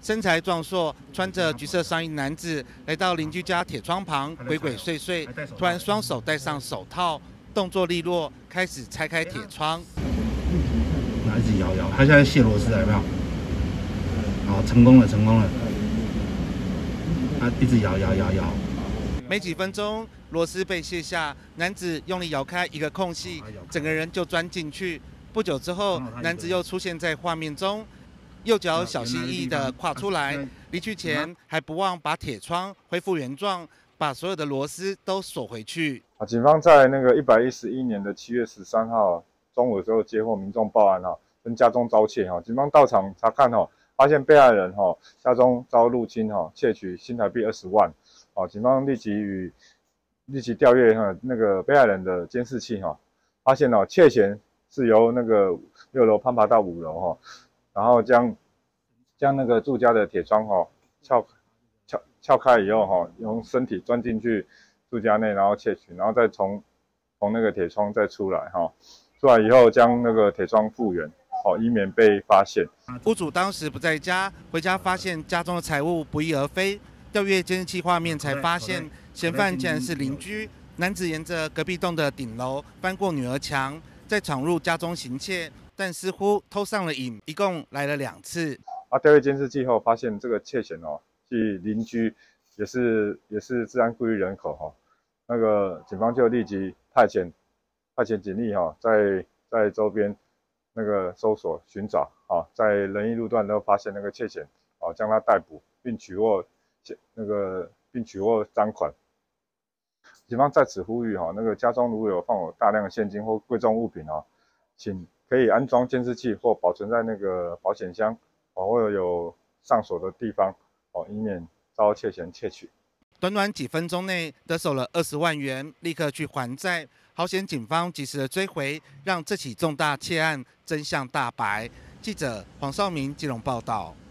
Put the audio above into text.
身材壮硕、穿着橘色上衣男子来到邻居家铁窗旁，鬼鬼祟祟，突然双手戴上手套，动作利落，开始拆开铁窗。 一直摇，他现在卸螺丝了，有没有？好，成功了。他一直摇。 没几分钟，螺丝被卸下，男子用力摇开一个空隙，整个人就钻进去。不久之后，男子又出现在画面中，右脚小心翼翼地跨出来，离去前还不忘把铁窗恢复原状，把所有的螺丝都锁回去。 警方在那个111年的7月13号中午的时候接获民众报案跟家中遭窃警方到场查看发现被害人家中遭入侵窃取新台币20万警方立即调阅那个被害人的监视器发现窃嫌是由那个6楼攀爬到5楼然后将那个住家的铁窗撬开以后用身体钻进去住家内，然后窃取，然后再从那个铁窗再出来出来以后将那个铁窗复原以免被发现。 屋主当时不在家，回家发现家中的财物不翼而飞，调阅监视器画面才发现嫌犯竟然是邻居。男子沿着隔壁栋的顶楼翻过女儿墙，再闯入家中行窃，但似乎偷上了瘾，一共来了2次。 调阅监视器后发现这个窃嫌是邻居，也是治安故意人口那个警方就立即派遣警力在周边那个搜索寻找在仁义路段都发现那个窃嫌将他逮捕，并取获赃款。警方在此呼吁那个家中如果有放有大量的现金或贵重物品请可以安装监视器或保存在那个保险箱或有上锁的地方以免遭窃嫌窃取。 短短几分钟内得手了20万元，立刻去还债。好险警方及时的追回，让这起重大窃案真相大白。记者黄少明基隆报道。